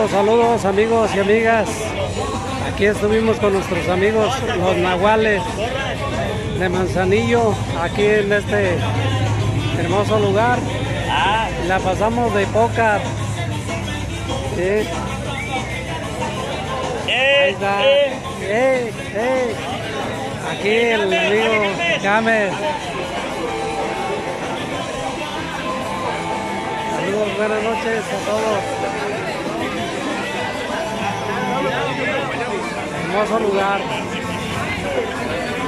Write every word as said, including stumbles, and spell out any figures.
Saludos, saludos amigos y amigas. Aquí estuvimos con nuestros amigos los nahuales de Manzanillo, aquí en este hermoso lugar. La pasamos de pócar. ¿Sí? Ahí está. ¡Ey, ey! Aquí el amigo James. Saludos, buenas noches a todos. Hermoso lugar.